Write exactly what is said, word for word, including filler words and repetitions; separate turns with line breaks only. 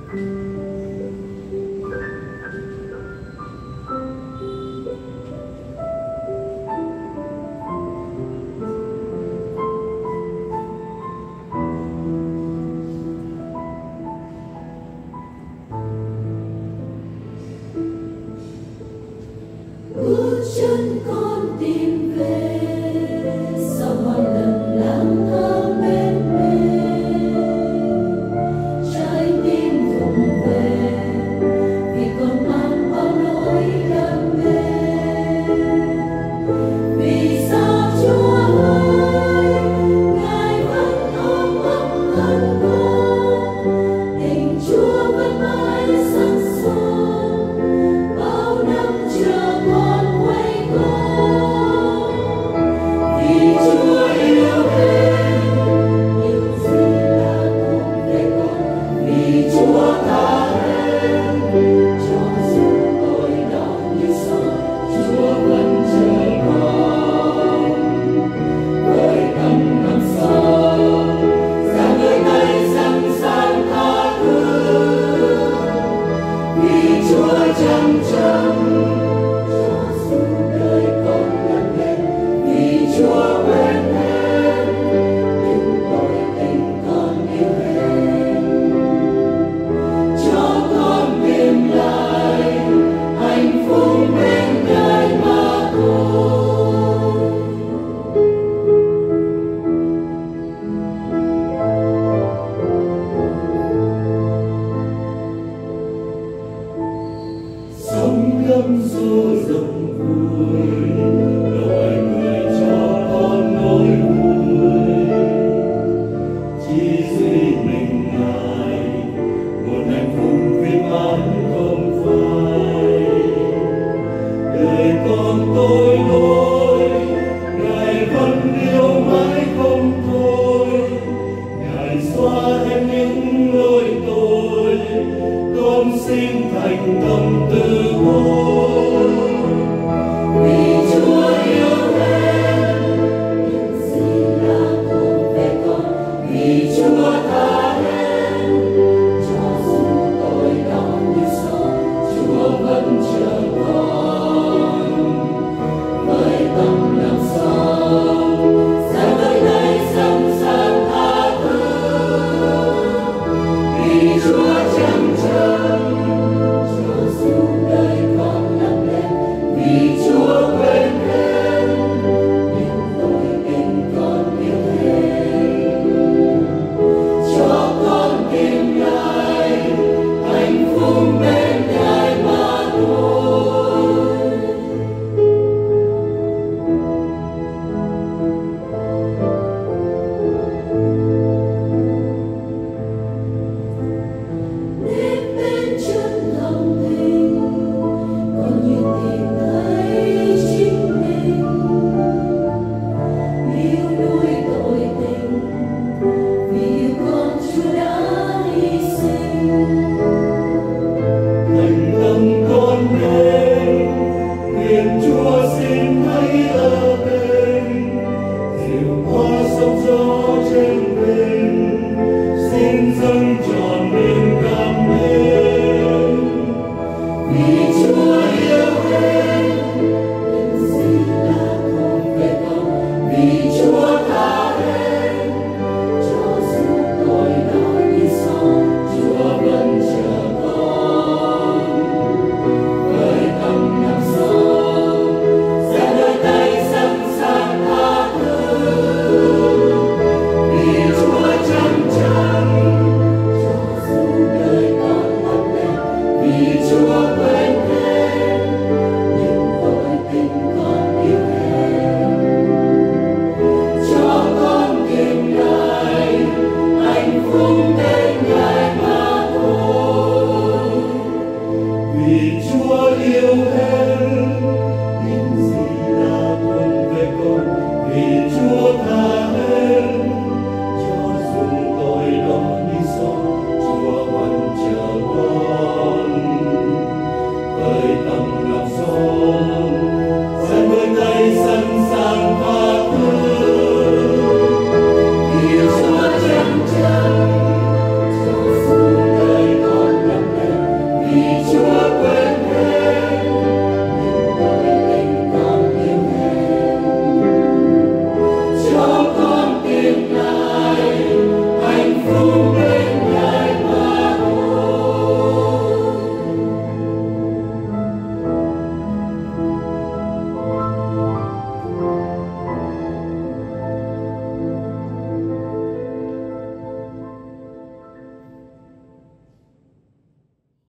Bước chân con tìm về sau bao lần lang thang bên bên, trái tim vùng về vì còn mang bao nỗi đam mê. Vì sao Chúa ơi, Ngài vẫn ôm ấp ân con, tình Chúa vẫn mãi sẵn son, bao năm chờ con quay con. Vì Chúa yêu em, những gì là thuộc về con. Vì Chúa tha em, cho dù tôi đau như sầu, Chúa vẫn chờ con. Với tâm năm sau, dang đôi tay sẵn sàng tha thứ. Vì Chúa chăm chăm cho dù đời con lớn lên. Vì Chúa quên em những tội tình con yêu em, cho con tìm lại hạnh phúc bên Ngài mà thôi. Sống ngâm du rộng vui, đổi người cho con nỗi vui. Chỉ duy mình Ngài, một hạnh phúc viên mãn không phai. Đời con tội lỗi, Ngài vẫn yêu mãi không thôi. Ngài xóa hết những lỗi tội, con xin thành tâm tự hối. Vì Chúa yêu em, những gì là thuộc về con. Vì Chúa tha em, cho dù tôi đau như sầu, Chúa vẫn chờ con. Với tâm làm sao, dang đôi tay sẵn sàng tha thứ. Vì Chúa